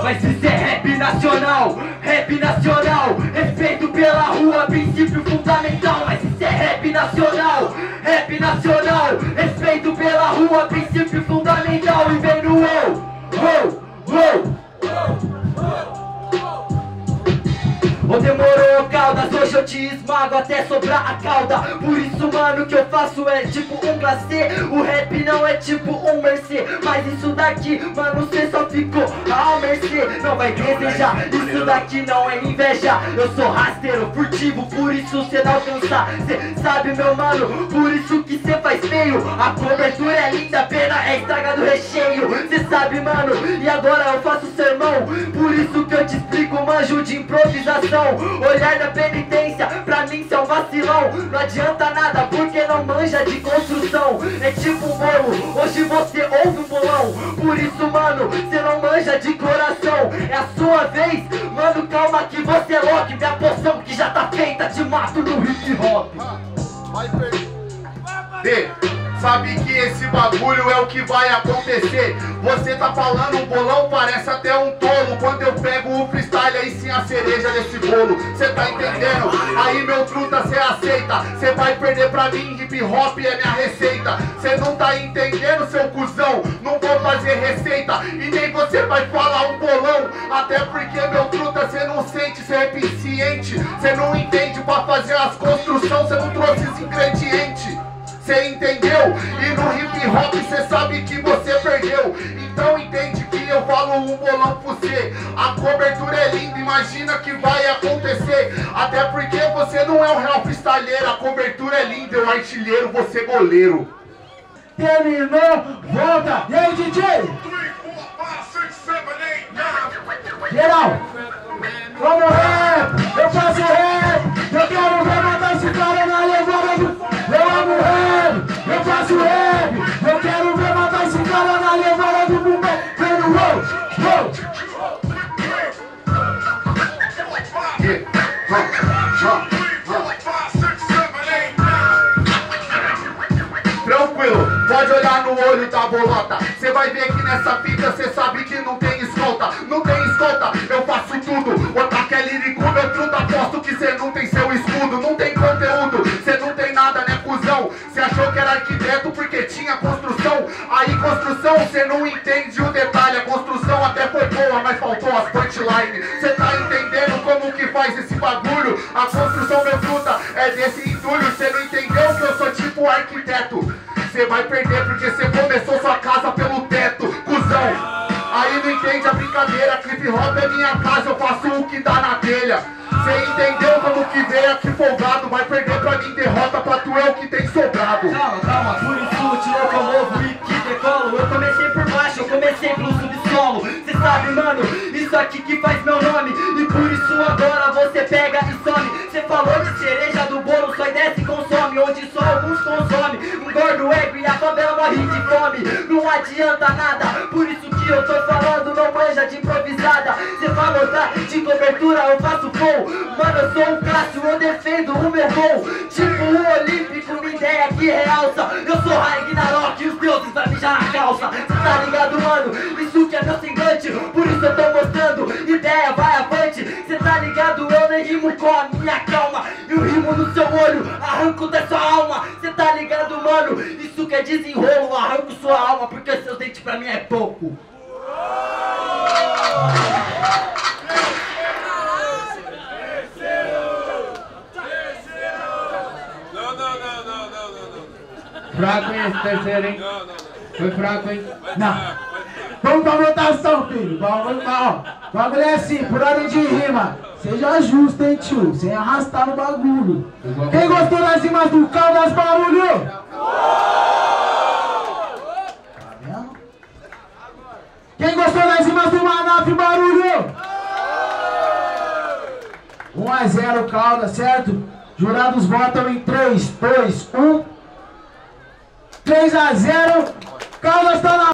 Mas isso é rap nacional, respeito pela rua, princípio fundamental. Mas isso é rap nacional, respeito pela rua, princípio fundamental. E vem no Ô demorou, Caldas, hoje eu te esmago até sobrar a cauda. Por isso, mano, que eu faço é tipo um glacê. O rap não é tipo um mercê. Mas isso daqui, mano, cê só ficou à mercê. Não vai desejar, isso daqui não é inveja. Eu sou rasteiro, furtivo, por isso cê não alcança. Cê sabe, meu mano, por isso que cê faz feio. A cobertura é linda, a pena é estraga do recheio. Cê sabe, mano, e agora eu faço sermão. Por isso que eu te explico, manjo de improvisação. Olhar da penitência, pra mim cê é um vacilão. Não adianta nada porque não manja de construção. É tipo um bolo, hoje você ouve um bolão. Por isso, mano, cê não manja de coração. É a sua vez, mano, calma que você é louco. Minha poção que já tá feita, te mato no hip hop. B, sabe que esse bagulho é o que vai acontecer. Você tá falando um bolão, parece até um tolo. Quando eu pego o freestyle, aí sim a cereja desse bolo. Cê tá entendendo? Aí meu truta, cê aceita. Cê vai perder pra mim, hip hop é minha receita. Cê não tá entendendo, seu cuzão. Não vou fazer receita e nem você vai falar um bolão. Até porque meu truta, cê não sente, cê é eficiente. Cê não entende pra fazer as construções, cê não trouxe os ingredientes. Cê entendeu? E no hip hop cê sabe que você perdeu. Então entende que eu falo um bolão pra você. A cobertura é linda, imagina que vai acontecer. Até porque você não é um real freestyleiro. A cobertura é linda, eu artilheiro, você goleiro. Terminou, volta. E aí, DJ? Geral, vamos rap, eu faço rap. Eu quero ver matar esse cara na levada do... Eu amo rap, eu faço rap. Eu quero ver matar esse cara na levada do bumbum. Vem no Tranquilo, pode olhar no olho da bolota. Cê vai ver que nessa fita cê sabe que não tem escolta. Não tem escolta, eu faço tudo. O ataque é lírico, meu truta, aposto que cê não tem seu escudo. Não tem conteúdo, cê não tem nada, né, cuzão? Cê achou que era arquiteto porque tinha construção. Aí construção, cê não entende o detalhe. A construção até foi boa, mas faltou as punchlines. Cê tá entendendo como que faz esse bagulho? A construção, meu truta, é desse entulho. Cê não entendeu que eu sou tipo arquiteto. Cê vai perder porque cê começou sua casa pelo teto, cuzão. Aí não entende a brincadeira, hip hop é minha casa, eu faço o que dá na telha. Cê entendeu como que veio aqui folgado, vai perder pra mim, derrota pra tu é o que tem sobrado. Calma, por isso te locomovo e que decolo. Eu comecei por baixo, eu comecei pelo subsolo. Cê sabe, mano, isso aqui que faz meu nome. E por isso agora você pega e some. Cê falou de cereja do bolo, só desce e consome. Onde só alguns consomem, engorda o ego e a favela morre de fome. Não adianta nada, por isso que eu tô falando, não manja de improvisada. Cê falou de cobertura, eu faço flow. Mano, eu sou o Cássio, eu defendo o meu gol. Tipo o Olímpico, minha ideia que realça. Eu sou Ragnarok e os deuses vai mijar na calça. Cê tá ligado, mano? Isso que é meu semblante, por isso eu tô mostrando. Ideia, vai avante. Cê tá ligado? Eu nem rimo com a minha calma. Eu rimo no seu olho, arranco da sua alma. Cê tá ligado, mano? Isso que é desenrolo, arranco sua alma. Porque seus dentes pra mim é pouco. Fraco, hein, esse terceiro, hein? Foi fraco, hein? Não. Vamos pra votação, filho. Vamos lá, ó. O bagulho é assim, por ordem de rima. Seja justo, hein, tio? Sem arrastar no bagulho. Quem gostou das rimas do Caldas, barulho? Tá vendo? Quem gostou das rimas do Manaf, barulho? 1-0 Caldas, certo? Jurados votam em 3, 2, 1. 3-0, Caldas tá na